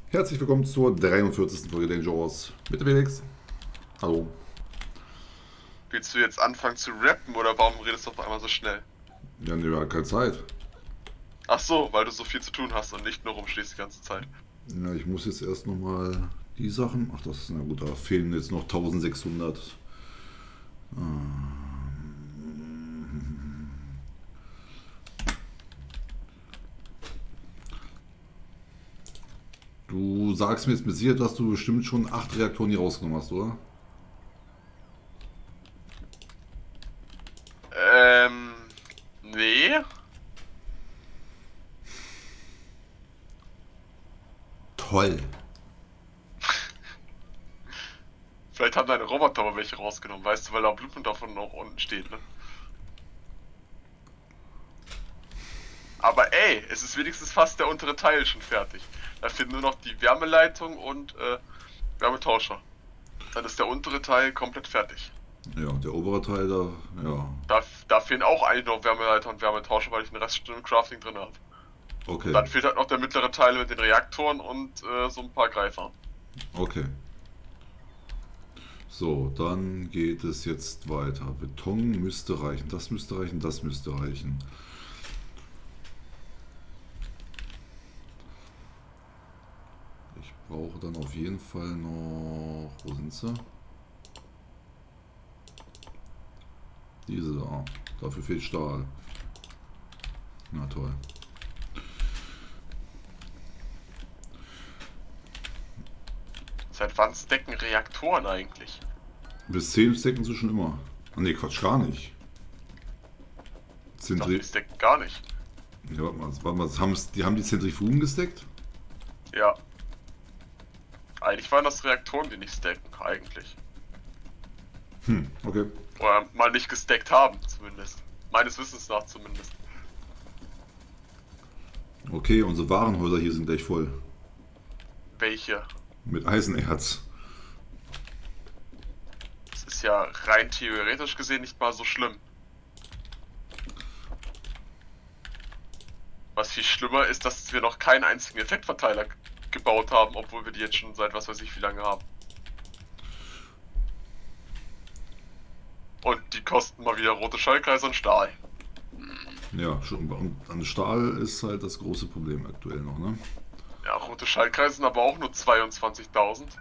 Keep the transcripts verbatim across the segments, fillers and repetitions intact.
Herzlich willkommen zur dreiundvierzigsten Folge Danger Wars mit Felix. Hallo. Willst du jetzt anfangen zu rappen oder warum redest du auf einmal so schnell? Wir haben ja keine Zeit. Ach so, weil du so viel zu tun hast und nicht nur rumstehst die ganze Zeit. Ja, ich muss jetzt erst nochmal die Sachen. Ach, das ist na gut, da fehlen jetzt noch eintausendsechshundert. Du sagst mir jetzt mit Sicherheit, dass du bestimmt schon acht Reaktoren hier rausgenommen hast, oder? Ähm, nee. Toll. Vielleicht haben deine Roboter aber welche rausgenommen, weißt du, weil da Blut davon noch unten steht, ne? Aber ey, es ist wenigstens fast der untere Teil schon fertig. Da fehlen nur noch die Wärmeleitung und äh, Wärmetauscher. Dann ist der untere Teil komplett fertig. Ja, und der obere Teil da, ja. Da, da fehlen auch eigentlich noch Wärmeleiter und Wärmetauscher, weil ich den Rest schon im Crafting drin habe. Okay. Dann fehlt halt noch der mittlere Teil mit den Reaktoren und äh, so ein paar Greifer. Okay. So, dann geht es jetzt weiter. Beton müsste reichen, das müsste reichen, das müsste reichen. Ich brauche dann auf jeden Fall noch... Wo sind sie? Diese da. Dafür fehlt Stahl. Na toll. Seit wann stacken Reaktoren eigentlich? Bis zehn stecken sie schon immer. Ah ne, Quatsch, gar nicht. Ich dachte, die stacken gar nicht. Ja, warte mal, warte mal haben, die haben die Zentrifugen gesteckt? Ja. Eigentlich waren das Reaktoren, die nicht stacken, eigentlich. Hm, okay. Oder mal nicht gestackt haben, zumindest. Meines Wissens nach zumindest. Okay, unsere Warenhäuser hier sind gleich voll. Welche? Mit Eisenerz. Das ist ja rein theoretisch gesehen nicht mal so schlimm. Was viel schlimmer ist, dass wir noch keinen einzigen Effektverteiler gebaut haben, obwohl wir die jetzt schon seit was weiß ich wie lange haben. Und die kosten mal wieder rote Schallkreise und Stahl. Ja, schon. Und an Stahl ist halt das große Problem aktuell noch, ne? Ja, rote Schallkreise sind aber auch nur zweiundzwanzigtausend.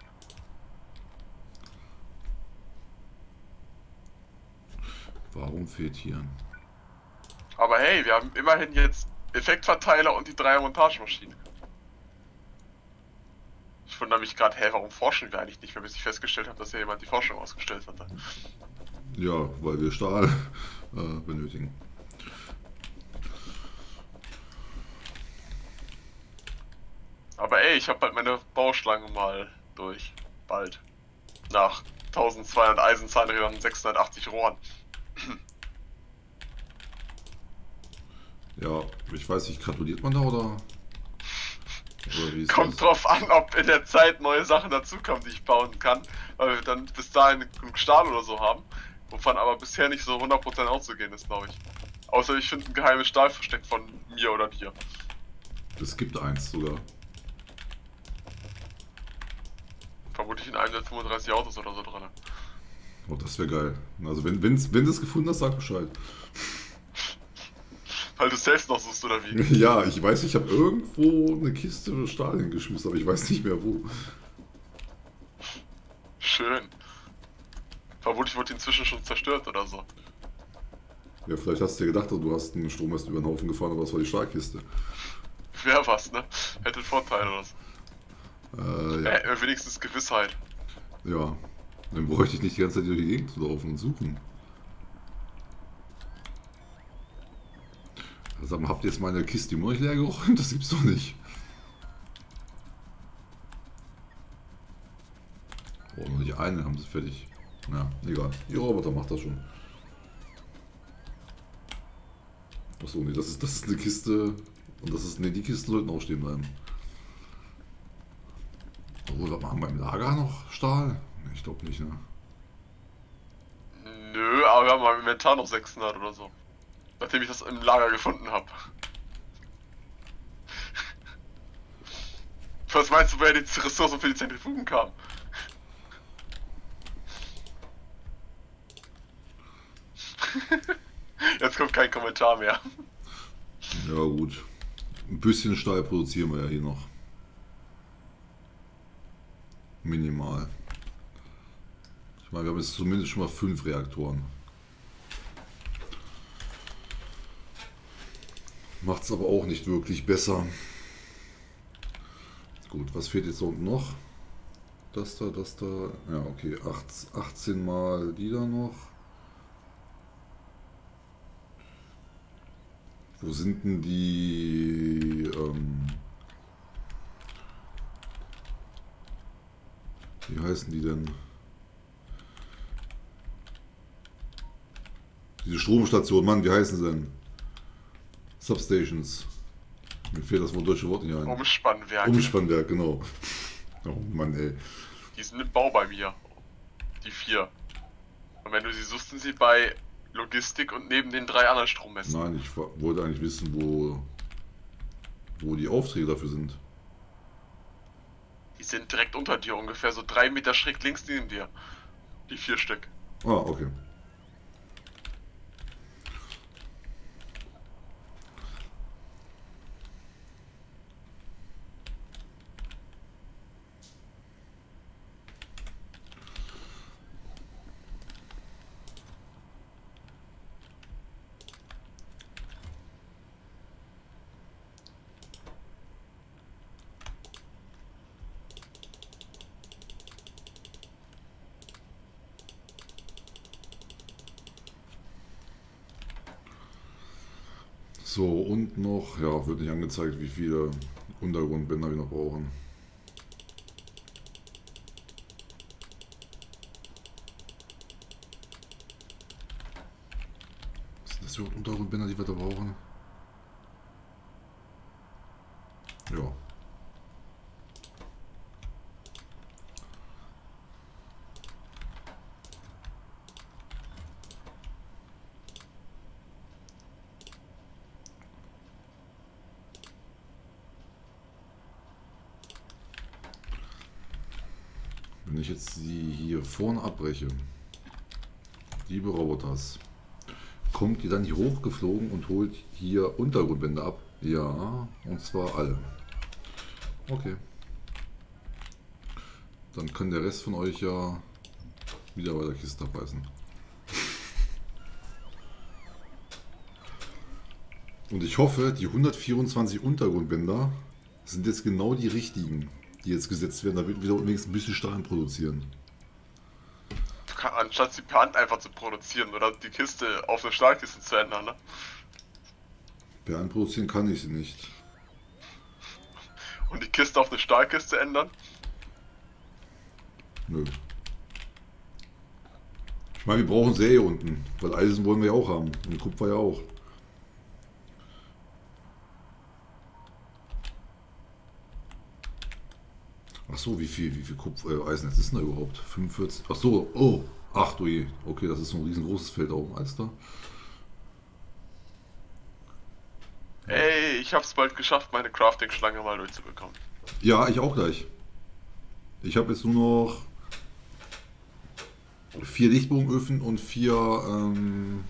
Warum fehlt hier? Aber hey, wir haben immerhin jetzt Effektverteiler und die Dreier-Montagemaschine. Ich wundere mich gerade, hä, warum forschen wir eigentlich nicht, weil bis ich festgestellt habe, dass ja jemand die Forschung ausgestellt hatte. Ja, weil wir Stahl äh, benötigen. Aber ey, ich habe bald meine Bauschlange mal durch. Bald. Nach eintausendzweihundert Eisenzahnrädern und sechshundertachtzig Rohren. Ja, ich weiß nicht, gratuliert man da oder? Oder wie ist Kommt das? drauf an, ob in der Zeit neue Sachen dazukommen, die ich bauen kann. Weil wir dann bis dahin genug Stahl oder so haben. Wovon aber bisher nicht so hundert Prozent auszugehen ist, glaube ich. Außer ich finde ein geheimes Stahlversteck von mir oder dir. Es gibt eins sogar. Vermutlich in hundertfünfunddreißig Autos oder so drin. Oh, das wäre geil. Also wenn, wenn's, wenn du es gefunden hast, sag Bescheid. Weil du selbst noch suchst, oder wie? Ja, ich weiß, ich habe irgendwo eine Kiste Stahl hingeschmissen, aber ich weiß nicht mehr wo. Schön. Vermutlich wurde die inzwischen schon zerstört oder so. Ja, vielleicht hast du dir gedacht, du hast einen Strommast über den Haufen gefahren, aber das war die Stahlkiste. Wäre was, ne? Hätte einen Vorteil oder so. Äh, ja. Äh, wenigstens Gewissheit. Ja. Dann bräuchte ich nicht die ganze Zeit durch die Gegend zu laufen und suchen. Sag mal, habt ihr jetzt meine Kiste immer noch nicht leer geräumt? Das gibt's doch nicht. Oh, nur die eine haben sie fertig. Na, egal. Die Roboter macht das schon. Achso, nee, das ist, das ist eine Kiste. Und das ist. Ne, die Kisten sollten auch stehen bleiben. Obwohl, warte mal, haben wir im Lager noch Stahl? Nee, ich glaube nicht, ne? Nö, aber wir haben im Inventar noch sechshundert oder so. Nachdem ich das im Lager gefunden habe. Was meinst du, wer die Ressourcen für die Zentrifugen kam? Jetzt kommt kein Kommentar mehr. Ja gut. Ein bisschen Stahl produzieren wir ja hier noch. Minimal. Ich meine, wir haben jetzt zumindest schon mal fünf Reaktoren. Macht es aber auch nicht wirklich besser. Gut, was fehlt jetzt unten noch? Das da, das da. Ja, okay. achtzehn mal die da noch. Wo sind denn die... Ähm, wie heißen die denn? Diese Stromstation, Mann, wie heißen sie denn? Substations. Mir fehlt das deutsche Wort nicht ein. Umspannwerk. Umspannwerk, genau. Oh Mann, ey. Die sind im Bau bei mir. Die vier. Und wenn du sie suchst, sind sie bei Logistik und neben den drei anderen Strommessen. Nein, ich wollte eigentlich wissen, wo, wo die Aufträge dafür sind. Die sind direkt unter dir, ungefähr so drei Meter schräg links neben dir. Die vier Stück. Ah, okay. So, und noch, ja, wird nicht angezeigt, wie viele Untergrundbänder wir noch brauchen. Was sind das für Untergrundbänder, die wir da brauchen? Ja. Wenn ich jetzt die hier vorne abbreche, liebe Roboters, kommt die dann hier hochgeflogen und holt hier Untergrundbänder ab? Ja, und zwar alle. Okay. Dann kann der Rest von euch ja wieder bei der Kiste abbeißen. Und ich hoffe, die hundertvierundzwanzig Untergrundbänder sind jetzt genau die richtigen, die jetzt gesetzt werden, damit wir wenigstens ein bisschen Stahl produzieren. Anstatt sie per Hand einfach zu produzieren oder die Kiste auf eine Stahlkiste zu ändern, ne? Per Hand produzieren kann ich sie nicht. Und die Kiste auf eine Stahlkiste ändern? Nö. Ich meine, wir brauchen Serie unten, weil Eisen wollen wir ja auch haben und Kupfer ja auch. Ach so, wie viel, wie viel Kupfer, äh, Eisen jetzt ist denn da überhaupt? fünfundvierzig. Ach so, oh, ach du je. Okay, das ist so ein riesengroßes Feld da oben, Alster. Ey, ich hab's bald geschafft, meine Crafting-Schlange mal durchzubekommen. Ja, ich auch gleich. Ich habe jetzt nur noch vier Lichtbogenöfen und vier, ähm,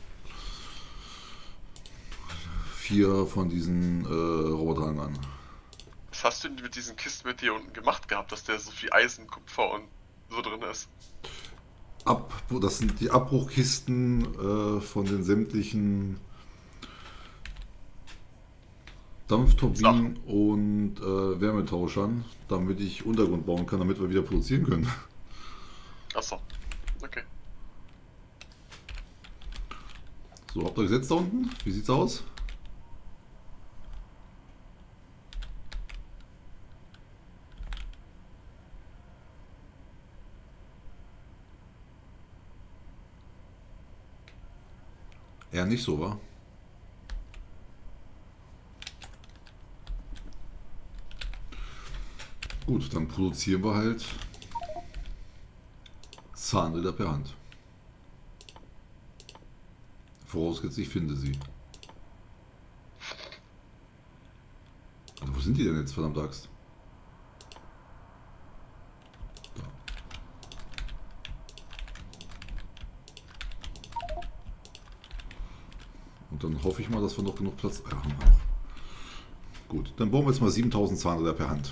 vier von diesen äh, Roboterhangern. Was hast du denn mit diesen Kisten mit dir unten gemacht gehabt, dass der so viel Eisen, Kupfer und so drin ist? Ab, das sind die Abbruchkisten äh, von den sämtlichen Dampfturbinen Sachen. und äh, Wärmetauschern, damit ich Untergrund bauen kann, damit wir wieder produzieren können. Achso, okay. So, habt ihr gesetzt da unten? Wie sieht's aus? Eher nicht so, wa? Gut, dann produzieren wir halt Zahnräder per Hand. Vorausgesetzt, ich finde sie. Also wo sind die denn jetzt, verdammte Axt? Und dann hoffe ich mal, dass wir noch genug Platz äh, haben. Auch. Gut, dann bauen wir jetzt mal siebentausend Zahnräder per Hand.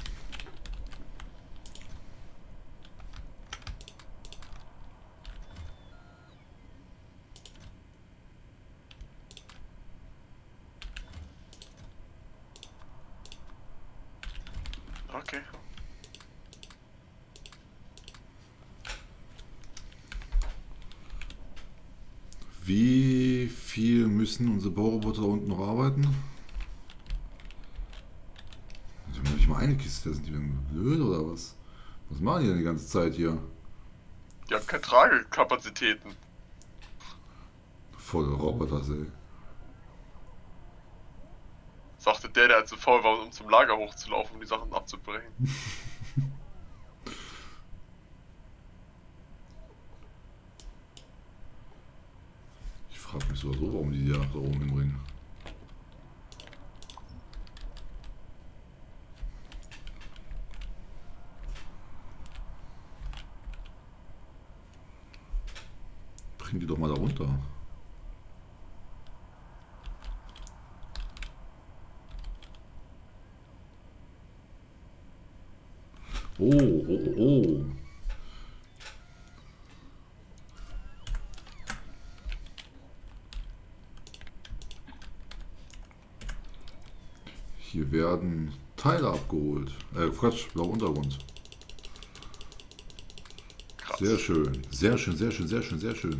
Okay. Wie viel müssen unsere Bauroboter da unten noch arbeiten? Die haben nicht mal eine Kiste, sind die denn blöd oder was? Was machen die denn die ganze Zeit hier? Die haben keine Tragekapazitäten. Volle Roboter, ey. Sagte der, der zu faul war, um zum Lager hochzulaufen, um die Sachen abzubringen. Ich frage mich sowieso, warum die die da oben hinbringen. Bring die doch mal da runter. Oh, oh, oh. Hier werden Teile abgeholt. Äh, Quatsch, blauer Untergrund. Krass. Sehr schön, sehr schön, sehr schön, sehr schön, sehr schön.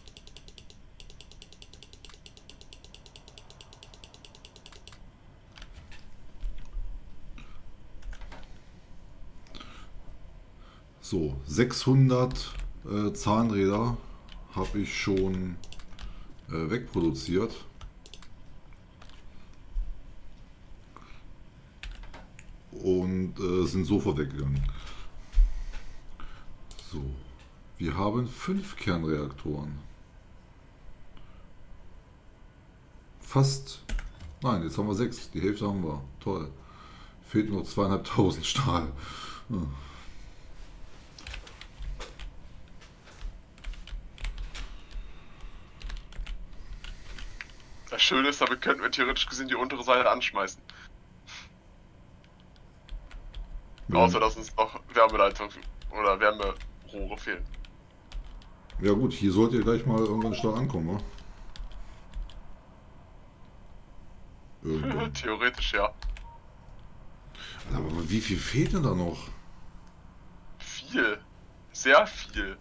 So, sechshundert äh, Zahnräder habe ich schon äh, wegproduziert. Und äh, sind sofort weggegangen. So, wir haben fünf Kernreaktoren. Fast, nein, jetzt haben wir sechs, die Hälfte haben wir. Toll. Fehlt nur zweieinhalbtausend Stahl. Ja. Das Schöne ist, damit könnten wir theoretisch gesehen die untere Seite anschmeißen. Ja. Außer dass uns noch Wärmeleitung oder Wärmerohre fehlen. Ja gut, hier sollte ja gleich mal irgendwann Stahl ankommen, ne? Irgendwann. Theoretisch ja. Aber wie viel fehlt denn da noch? Viel. Sehr viel.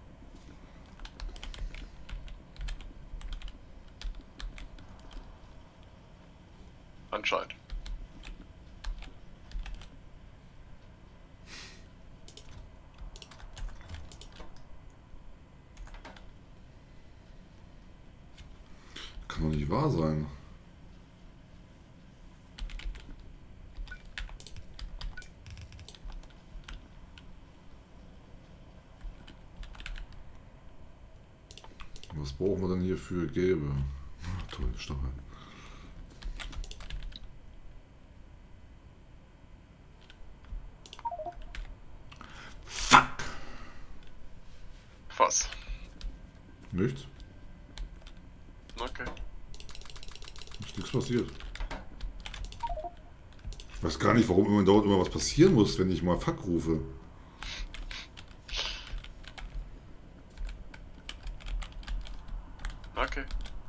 Anscheinend. Kann doch nicht wahr sein. Was brauchen wir denn hier für gelbe? Ach, toll, Stachel. Fuck! Was? Nichts? Okay. Ist nichts passiert. Ich weiß gar nicht, warum immer dauernd immer was passieren muss, wenn ich mal Fuck rufe. Okay.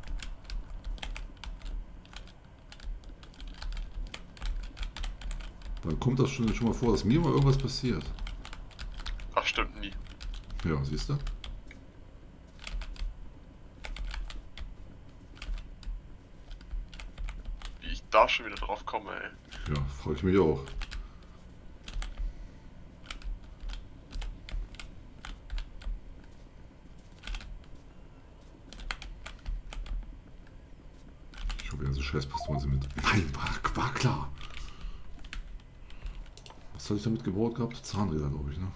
Dann kommt das schon, schon mal vor, dass mir mal irgendwas passiert. Ach, stimmt nie. Ja, siehst du? Wie ich da schon wieder drauf komme, ey. Ja, freue ich mich auch. Ich hoffe, diese Scheißpistole sind mit. Nein, war, war klar. Was hatte ich damit gebaut gehabt? Zahnräder, glaube ich, ne?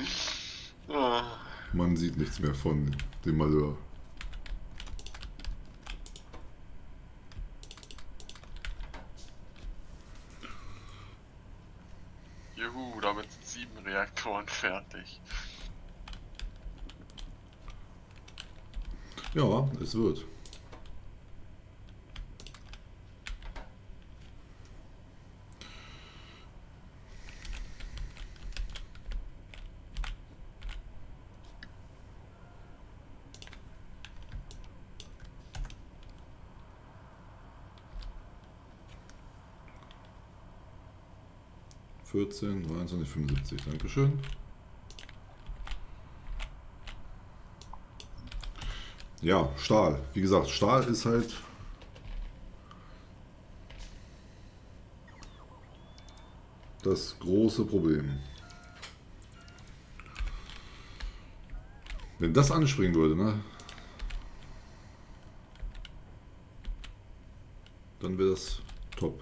Man sieht nichts mehr von dem Malheur. Juhu, damit sind sieben Reaktoren fertig. Ja, es wird. vierzehn, dreiundzwanzig, fünfundsiebzig. Dankeschön. Ja, Stahl. Wie gesagt, Stahl ist halt das große Problem. Wenn das anspringen würde, ne, dann wäre das top.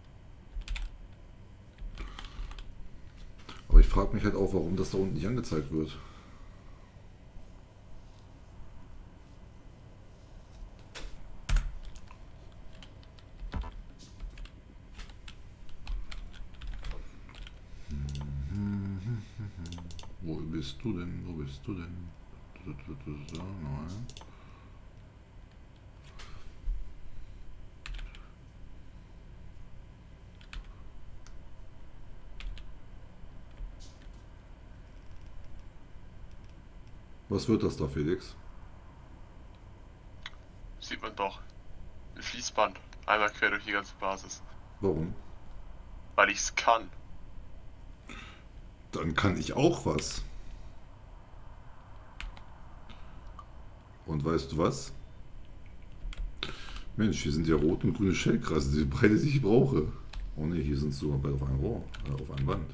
Aber ich frage mich halt auch, warum das da unten nicht angezeigt wird. Wo bist du denn? Wo bist du denn? So, nein. Was wird das da, Felix? Sieht man doch. Ein Fließband. Einmal quer durch die ganze Basis. Warum? Weil ich's kann. Dann kann ich auch was. Und weißt du was? Mensch, hier sind ja rot und grüne Schellkrasse, die beide, die ich brauche. Oh ne, hier sind sie sogar beide auf einem Rohr, äh, auf einem Band.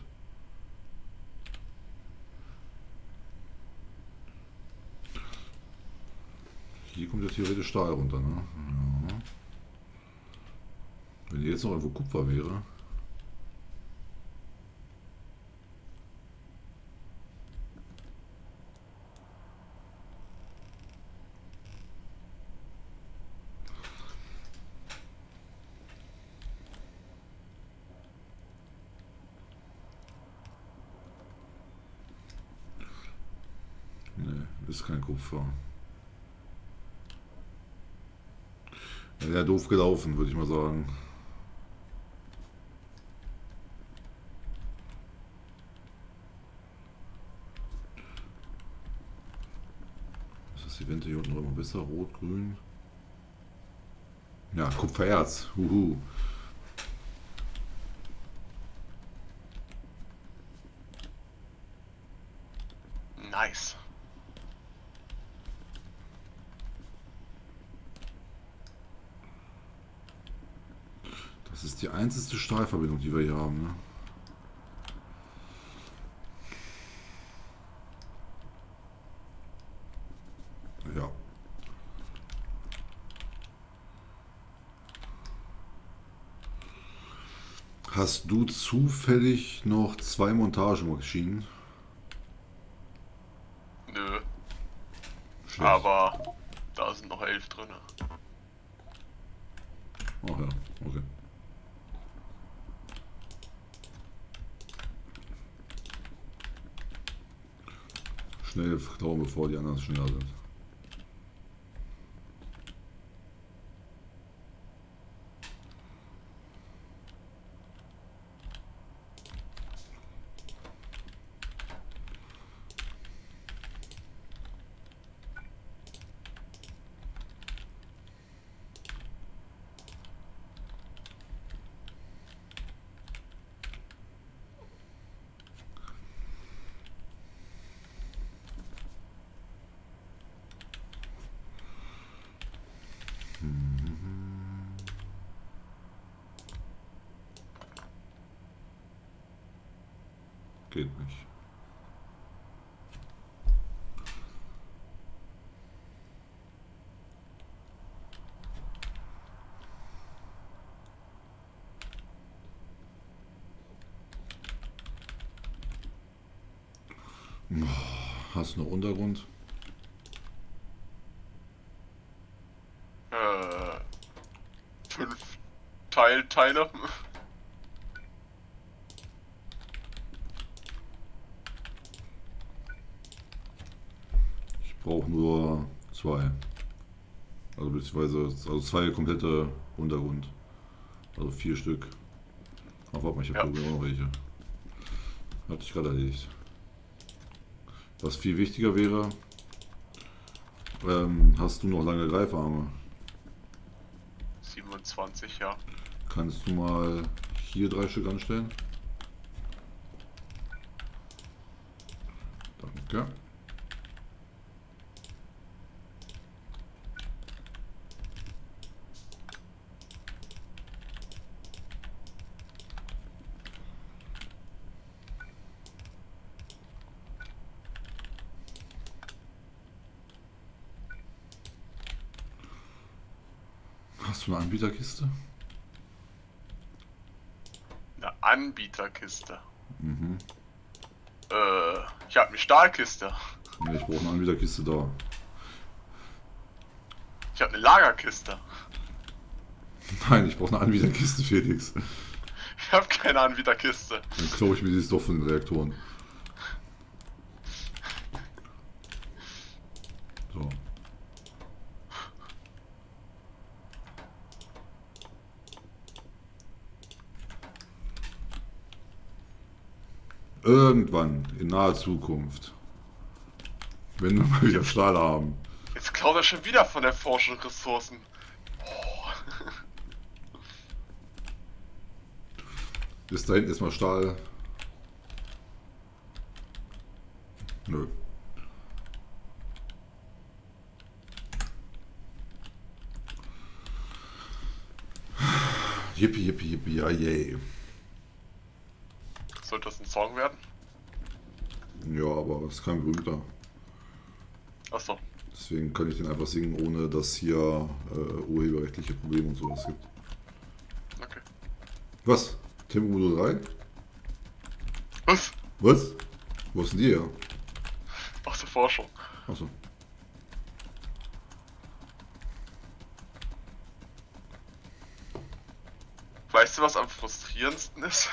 Hier kommt ja theoretisch Stahl runter, ne? Ja. Wenn hier jetzt noch irgendwo Kupfer wäre. Ne, ist kein Kupfer. Ja, doof gelaufen, würde ich mal sagen. Ist das Event hier unten immer besser? Rot, grün. Ja, Kupfererz. Huhu. Nice. Das ist die einzige Stahlverbindung, die wir hier haben, ne? Ja. Hast du zufällig noch zwei Montagemaschinen? Nö. Schlecht. Aber da sind noch elf drin. Ach ja, okay. Schnell klauen, bevor die anderen schneller sind. Geht nicht. Hast du noch Untergrund? Äh, fünf Teilteile. brauche nur zwei. Also beziehungsweise also zwei komplette Untergrund. Also vier Stück. Aber warte mal, ich habe Ja. glaube ich auch noch welche. Hatte ich gerade erledigt. Was viel wichtiger wäre, ähm, hast du noch lange Greifarme? siebenundzwanzig, ja. Kannst du mal hier drei Stück anstellen? Danke. Hast du eine Anbieterkiste? Eine Anbieterkiste. Mhm. Äh, ich habe eine Stahlkiste. Nee, ich brauche eine Anbieterkiste da. Ich habe eine Lagerkiste. Nein, ich brauche eine Anbieterkiste, Felix. Ich habe keine Anbieterkiste. Dann klaue ich mir dieses doch von den Reaktoren. So. Irgendwann, in naher Zukunft, wenn wir mal wieder Stahl haben. Jetzt klaut er schon wieder von der Forschung Ressourcen. Bis dahin erstmal Stahl. Nö. Yippie, yippie, yippie, ja, yay. Sollte das ein Song werden? Ja, aber es ist kein berühmter. Achso. Deswegen kann ich den einfach singen, ohne dass hier äh, urheberrechtliche Probleme und sowas gibt. Okay. Was? Tempomodul drei? Was? Was? Wo ist denn die her? Aus der Forschung. Achso. Weißt du, was am frustrierendsten ist?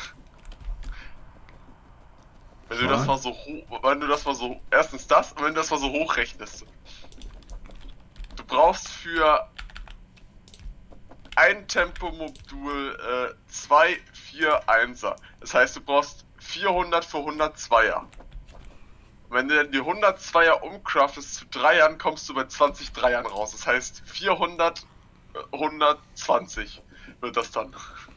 Wenn du Nein. das mal so hoch, wenn du das mal so, erstens das, und wenn du das mal so hochrechnest. Du brauchst für ein Tempomodul äh, zwei, vier, einser. Das heißt, du brauchst vierhundert für hundertzweier. Und wenn du dann die hundertzweier umcraftest zu Dreiern, kommst du bei zwanzig Dreiern raus. Das heißt, vierhundert, äh, hundertzwanzig wird das dann.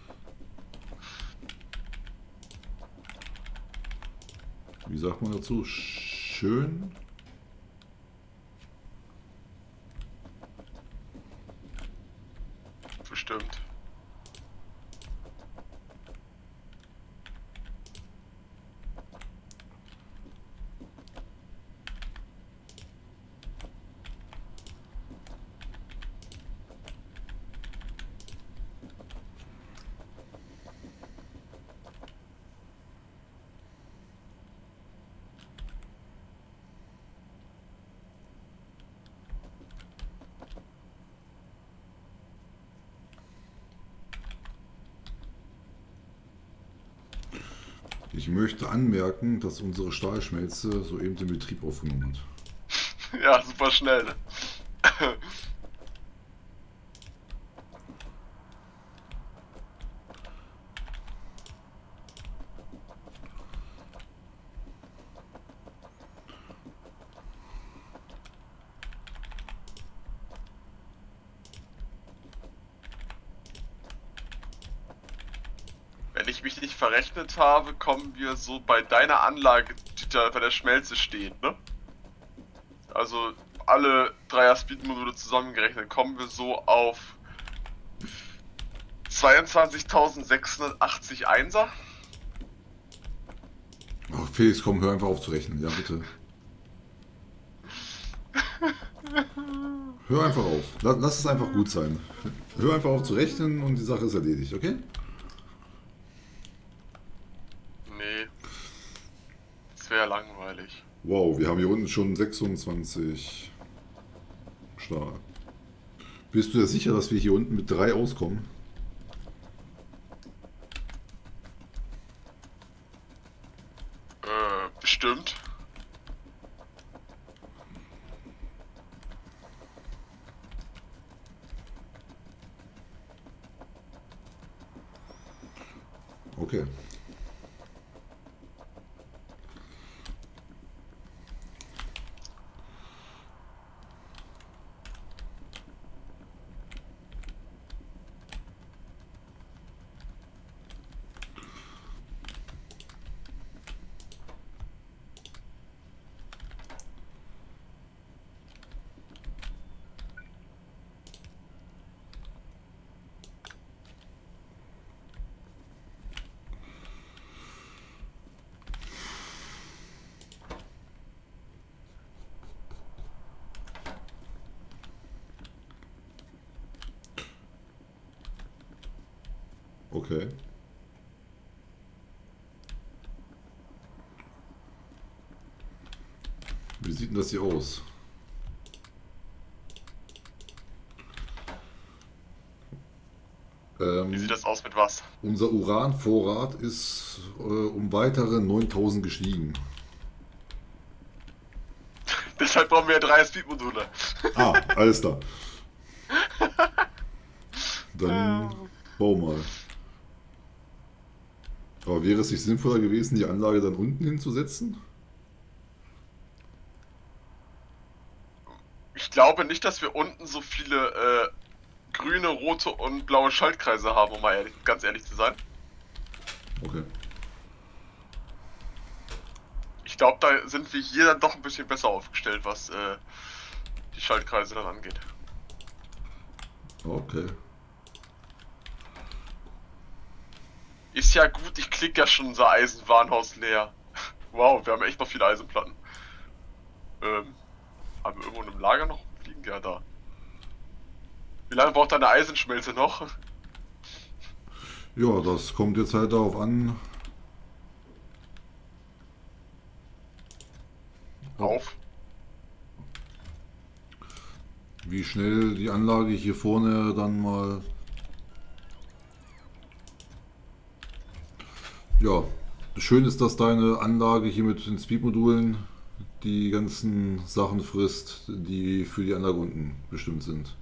Wie sagt man dazu? Schön? Bestimmt. Ich möchte anmerken, dass unsere Stahlschmelze soeben den Betrieb aufgenommen hat. Ja, super schnell, ne? Wenn ich mich nicht verrechnet habe, kommen wir so bei deiner Anlage, die da bei der Schmelze steht, ne? Also alle Dreier-Speed-Module zusammengerechnet, kommen wir so auf zweiundzwanzigtausendsechshundertachtzig Einser. Oh, Felix, komm, hör einfach auf zu rechnen, ja bitte. Hör einfach auf. Lass, lass es einfach gut sein. Hör einfach auf zu rechnen und die Sache ist erledigt, okay? Nee. Das wäre langweilig. Wow, wir haben hier unten schon sechsundzwanzig Stahl. Bist du dir sicher, dass wir hier unten mit drei auskommen? Äh, bestimmt. Okay. Wie sieht denn das hier aus? Wie sieht Ähm, das aus mit was? unser Uranvorrat ist äh, um weitere neuntausend gestiegen. Deshalb brauchen wir ja drei Speed-Module. Ah, alles klar. Dann bau mal. Aber wäre es nicht sinnvoller gewesen, die Anlage dann unten hinzusetzen? Ich glaube nicht, dass wir unten so viele äh, grüne, rote und blaue Schaltkreise haben, um mal ehrlich, ganz ehrlich zu sein. Okay. Ich glaube, da sind wir hier dann doch ein bisschen besser aufgestellt, was äh, die Schaltkreise dann angeht. Okay. Ist ja gut, ich klicke ja schon unser Eisenwarenhaus leer. Wow, wir haben echt noch viele Eisenplatten. Ähm, haben wir irgendwo in einem Lager noch liegen? Ja, da. Wie lange braucht deine Eisenschmelze noch? Ja, das kommt jetzt halt darauf an. Auf. Wie schnell die Anlage hier vorne dann mal. Ja, schön ist, dass deine Anlage hier mit den Speed-Modulen die ganzen Sachen frisst, die für die Anlage unten bestimmt sind.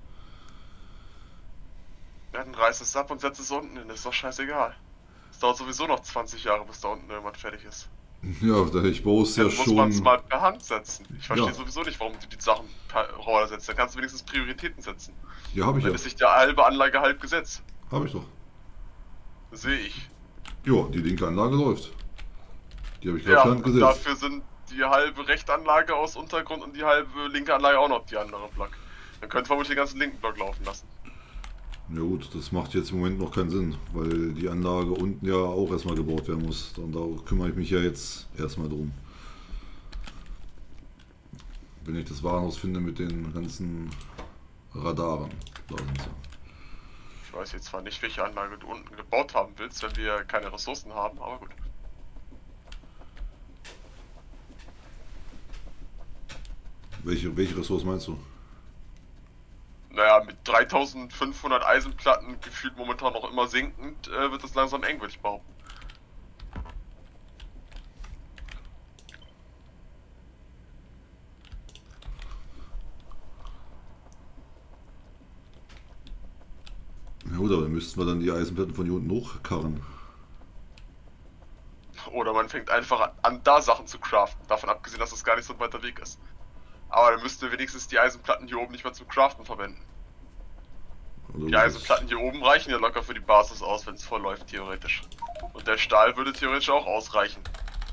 Ja, dann reiß es ab und setz es unten hin, ist doch scheißegal. Es dauert sowieso noch zwanzig Jahre, bis da unten irgendwann fertig ist. Ja, ich baue es ja, Dann schon. muss man es mal per Hand setzen. Ich verstehe Ja. sowieso nicht, warum du die Sachen per Roller setzt. Dann kannst du wenigstens Prioritäten setzen. Ja, habe ich Wenn ja. es sich der halbe Anlage halb gesetzt. Habe ich doch. Das sehe ich. Ja, die linke Anlage läuft. Die habe ich Ja, gerade per Hand und gesetzt. dafür sind die halbe rechte Anlage aus Untergrund und die halbe linke Anlage auch noch die andere Block. Dann könnte vermutlich den ganzen linken Block laufen lassen. Ja gut, das macht jetzt im Moment noch keinen Sinn, weil die Anlage unten ja auch erstmal gebaut werden muss. Und da kümmere ich mich ja jetzt erstmal drum. Wenn ich das Warenhaus finde mit den ganzen Radaren. Da sind sie. Ich weiß jetzt zwar nicht, welche Anlage du unten gebaut haben willst, wenn wir keine Ressourcen haben, aber gut. Welche, welche Ressource meinst du? Naja, mit dreitausendfünfhundert Eisenplatten gefühlt momentan noch immer sinkend, äh, wird das langsam eng, würde ich behaupten. Ja gut, aber dann müssten wir dann die Eisenplatten von hier unten hochkarren. Oder man fängt einfach an, an, da Sachen zu craften, davon abgesehen, dass das gar nicht so ein weiter Weg ist. Aber dann müssten wir wenigstens die Eisenplatten hier oben nicht mehr zum Craften verwenden. Oder Die das- Eisenplatten hier oben reichen ja locker für die Basis aus, wenn es voll läuft, theoretisch. Und der Stahl würde theoretisch auch ausreichen.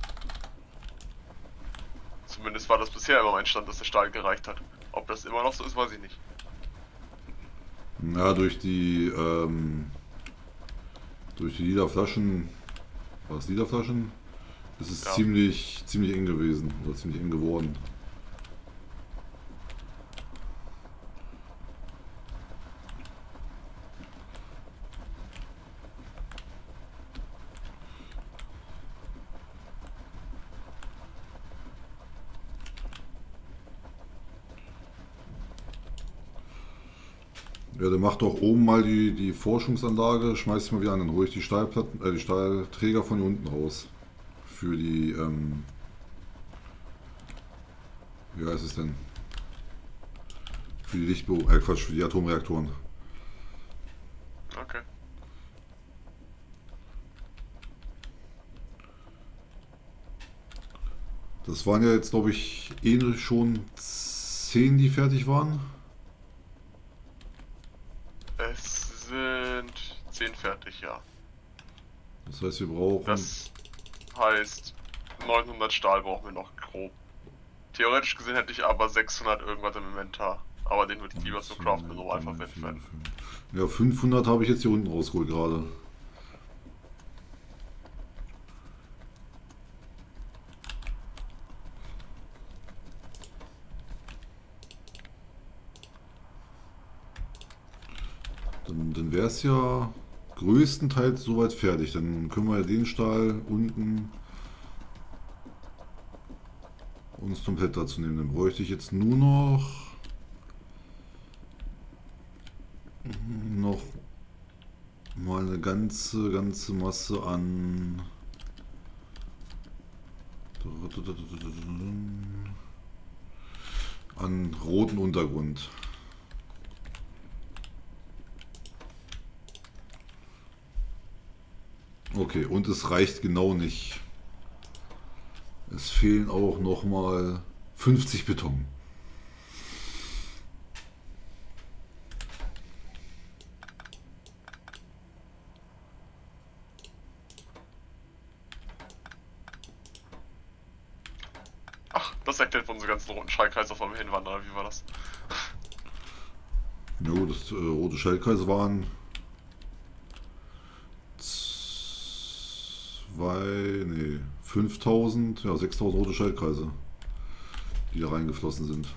Zumindest war das bisher immer mein Stand, dass der Stahl gereicht hat. Ob das immer noch so ist, weiß ich nicht. Ja, durch die ähm, durch die lila Flaschen, war es lila Flaschen? Es ist Ja. ziemlich, ziemlich eng gewesen oder ziemlich eng geworden. Ja, dann mach doch oben mal die, die Forschungsanlage, schmeiß ich mal wieder an, dann hole ich die Stahlplatten, äh, die Stahlträger von hier unten raus. Für die, ähm, wie heißt es denn? Für die Lichtbo, äh Quatsch, für die Atomreaktoren. Okay. Das waren ja jetzt, glaube ich, eh schon zehn, die fertig waren. Es sind zehn fertig, ja. Das heißt, wir brauchen. Das heißt, neunhundert Stahl brauchen wir noch grob. Theoretisch gesehen hätte ich aber sechshundert irgendwas im Inventar. Aber den würde ich lieber zum Craften in Normal verwenden. Ja, fünfhundert habe ich jetzt hier unten rausgeholt gerade. Dann, dann wäre es ja größtenteils soweit fertig. Dann können wir den Stahl unten uns komplett dazu nehmen. Dann bräuchte ich jetzt nur noch noch mal eine ganze ganze Masse an an roten Untergrund. Okay, und es reicht genau nicht. Es fehlen auch noch mal fünfzig Beton. Ach, das erklärt unsere ganzen roten Schallkreise vom Hinwandern, wie war das? Ja gut, das äh, rote Schallkreise waren zwei, nee, fünftausend, ja sechstausend rote Schaltkreise, die da reingeflossen sind.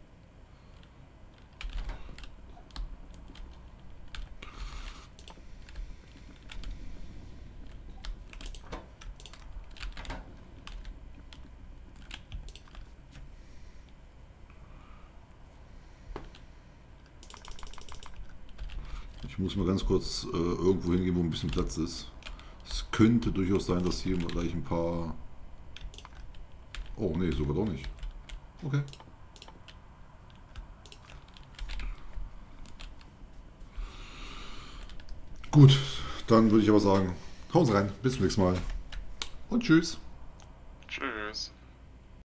Ich muss mal ganz kurz äh, irgendwo hingehen, wo ein bisschen Platz ist. Es könnte durchaus sein, dass hier gleich ein paar... Oh nee, sogar doch nicht. Okay. Gut, dann würde ich aber sagen, hauen Sie rein, bis zum nächsten Mal und tschüss.